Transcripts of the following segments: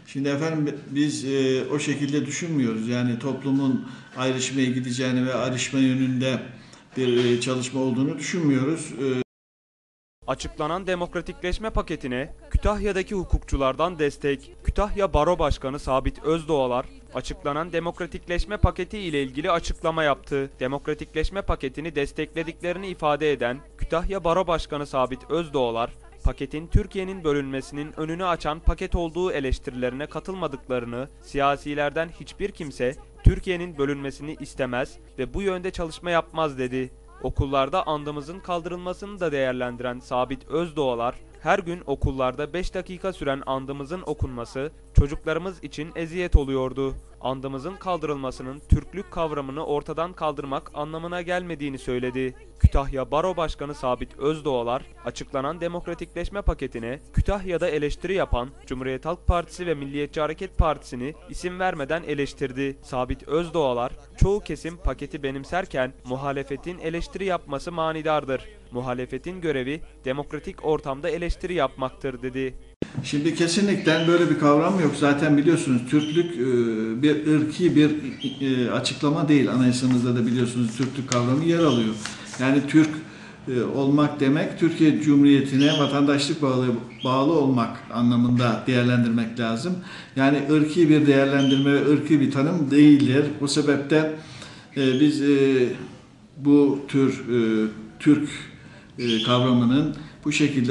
Şimdi efendim biz o şekilde düşünmüyoruz. Yani toplumun ayrışmaya gideceğini ve ayrışma yönünde bir çalışma olduğunu düşünmüyoruz. Açıklanan demokratikleşme paketine Kütahya'daki hukukçulardan destek, Kütahya Baro Başkanı Sabit Özdoğalar, açıklanan demokratikleşme paketi ile ilgili açıklama yaptı. Demokratikleşme paketini desteklediklerini ifade eden Kütahya Baro Başkanı Sabit Özdoğalar, paketin Türkiye'nin bölünmesinin önünü açan paket olduğu eleştirilerine katılmadıklarını, siyasilerden hiçbir kimse Türkiye'nin bölünmesini istemez ve bu yönde çalışma yapmaz dedi. Okullarda andımızın kaldırılmasını da değerlendiren Sabit Özdoğalar, her gün okullarda 5 dakika süren andımızın okunması çocuklarımız için eziyet oluyordu. Andımızın kaldırılmasının Türklük kavramını ortadan kaldırmak anlamına gelmediğini söyledi. Kütahya Baro Başkanı Sabit Özdoğalar, açıklanan demokratikleşme paketine Kütahya'da eleştiri yapan Cumhuriyet Halk Partisi ve Milliyetçi Hareket Partisi'ni isim vermeden eleştirdi. Sabit Özdoğalar, çoğu kesim paketi benimserken muhalefetin eleştiri yapması manidardır. Muhalefetin görevi demokratik ortamda eleştiri yapmaktır dedi. Şimdi kesinlikle böyle bir kavram yok. Zaten biliyorsunuz Türklük bir ırki bir açıklama değil. Anayasamızda da biliyorsunuz Türklük kavramı yer alıyor. Yani Türk olmak demek Türkiye Cumhuriyeti'ne vatandaşlık bağlı olmak anlamında değerlendirmek lazım. Yani ırki bir değerlendirme ve ırki bir tanım değildir. Bu sebeple biz bu tür Türk kavramının bu şekilde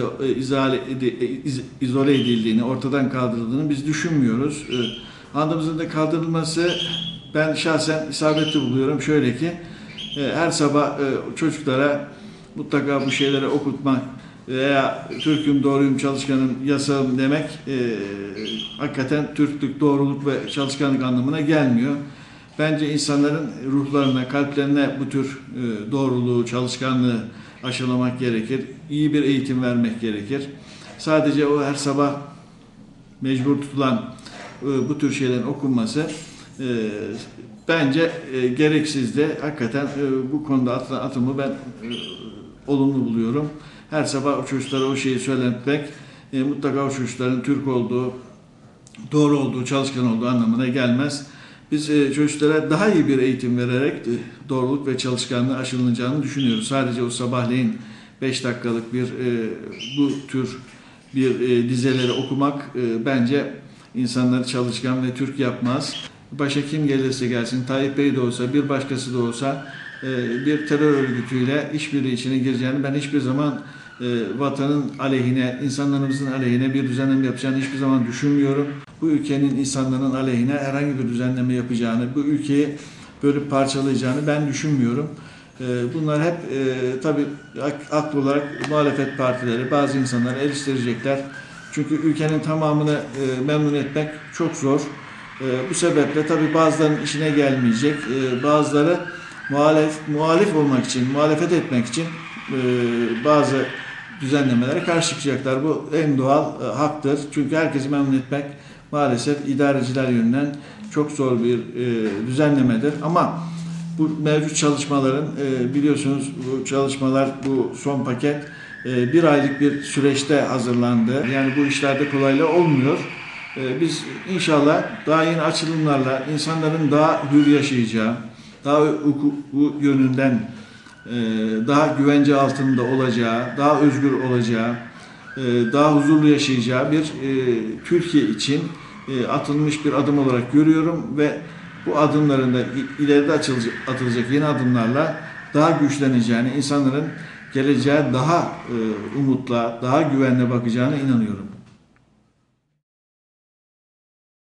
izole edildiğini, ortadan kaldırıldığını biz düşünmüyoruz. Andımızın da kaldırılması ben şahsen isabetli buluyorum. Şöyle ki her sabah çocuklara mutlaka bu şeyleri okutmak veya Türk'üm, doğruyum, çalışkanım, yasağım demek hakikaten Türklük, doğruluk ve çalışkanlık anlamına gelmiyor. Bence insanların ruhlarına, kalplerine bu tür doğruluğu, çalışkanlığı aşılamak gerekir. İyi bir eğitim vermek gerekir. Sadece o her sabah mecbur tutulan bu tür şeylerin okunması bence gereksizdi. Hakikaten bu konuda atılan atımı ben olumlu buluyorum. Her sabah o çocuklara o şeyi söyletmek mutlaka o çocukların Türk olduğu, doğru olduğu, çalışkan olduğu anlamına gelmez. Biz çocuklara daha iyi bir eğitim vererek doğruluk ve çalışkanlığı aşılanacağını düşünüyoruz. Sadece o sabahleyin 5 dakikalık bir bu tür bir dizeleri okumak bence insanları çalışkan ve Türk yapmaz. Başa kim gelirse gelsin, Tayyip Bey de olsa, bir başkası da olsa bir terör örgütüyle işbirliği içine gireceğini ben hiçbir zaman vatanın aleyhine, insanlarımızın aleyhine bir düzenleme yapacağını hiçbir zaman düşünmüyorum. Bu ülkenin insanların aleyhine herhangi bir düzenleme yapacağını, bu ülkeyi böyle parçalayacağını ben düşünmüyorum. Bunlar hep tabii haklı olarak muhalefet partileri, bazı insanları eleştirecekler. Çünkü ülkenin tamamını memnun etmek çok zor. Bu sebeple tabii bazılarının işine gelmeyecek, bazıları muhalif olmak için, muhalefet etmek için bazı düzenlemelere karşı çıkacaklar. Bu en doğal haktır. Çünkü herkesi memnun etmek maalesef idareciler yönünden çok zor bir düzenlemedir. Ama bu mevcut çalışmaların biliyorsunuz bu çalışmalar, bu son paket bir aylık bir süreçte hazırlandı. Yani bu işlerde kolayla olmuyor. Biz inşallah daha yeni açılımlarla insanların daha hür yaşayacağı, daha hukuku yönünden daha güvence altında olacağı, daha özgür olacağı, daha huzurlu yaşayacağı bir Türkiye için atılmış bir adım olarak görüyorum ve bu adımların da ileride atılacak yeni adımlarla daha güçleneceğini, insanların geleceğe daha umutla, daha güvenle bakacağına inanıyorum.